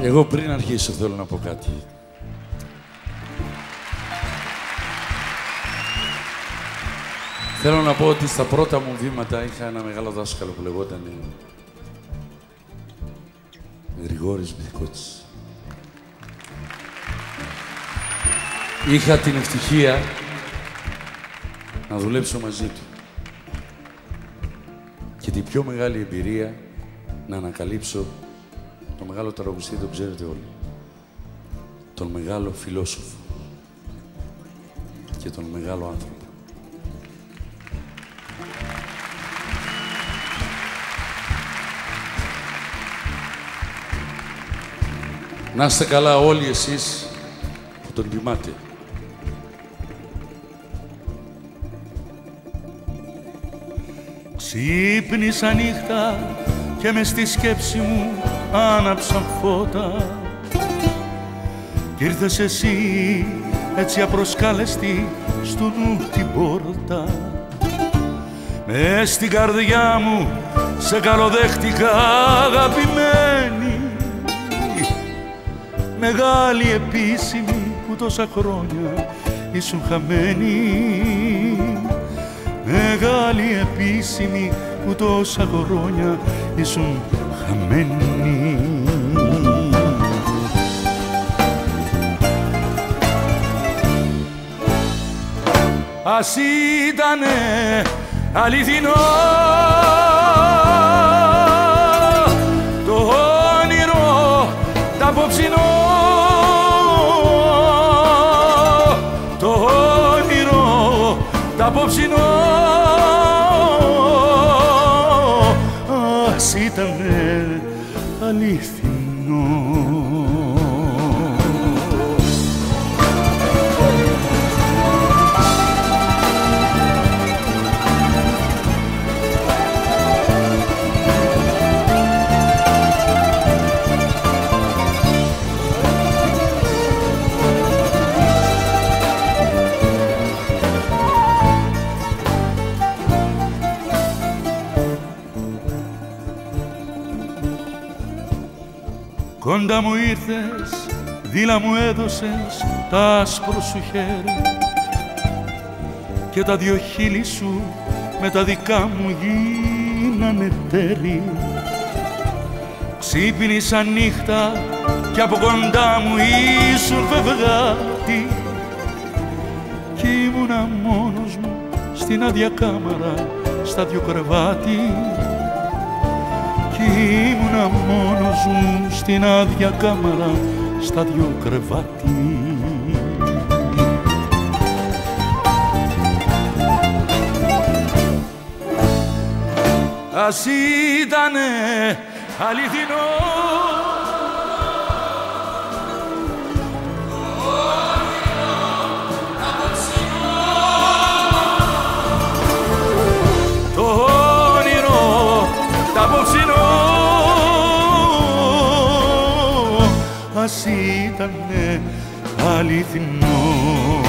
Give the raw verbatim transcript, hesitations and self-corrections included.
Εγώ πριν αρχίσω θέλω να πω κάτι. Θέλω να πω ότι στα πρώτα μου βήματα είχα ένα μεγάλο δάσκαλο που λεγόταν Γρηγόρης Μπιθικότσης. Είχα την ευτυχία να δουλέψω μαζί του. Και την πιο μεγάλη εμπειρία να ανακαλύψω το μεγάλο τραγουδιστή, το ξέρετε όλοι. Τον μεγάλο φιλόσοφο και τον μεγάλο άνθρωπο. Να είστε καλά όλοι εσείς που τον τιμάτε. Ξύπνησα νύχτα και μες στη σκέψη μου άναψαν φώτα κι ήρθες εσύ έτσι απροσκάλεστη στου νου την πόρτα. Μες στην καρδιά μου σε καλοδέχτηκα αγαπημένη, μεγάλη επίσημη που τόσα χρόνια ήσουν χαμένη, μεγάλη επίσημη που τόσα χρόνια ήσουν χαμένη. Ας ήτανε αληθινό το όνειρο τ' απόψινό, το όνειρο τ' απόψινό, ας ήτανε αληθινό. Κοντά μου ήρθες, δίλα μου έδωσες τ' άσπρο σου χέρι και τα δυο χείλη σου με τα δικά μου γίνανε τέρι. Ξύπνησα νύχτα κι από κοντά μου ήσουν φευγάτη κι ήμουνα μόνος μου στην άδεια κάμαρα στα δυο κρεβάτι, κι ήμουνα μόνος μου στην άδεια κάμαρα στα δυο κρεβάτι. Ας ήτανε αληθινό το όνειρο τ' απόψινό, ας ήτανε αληθινό.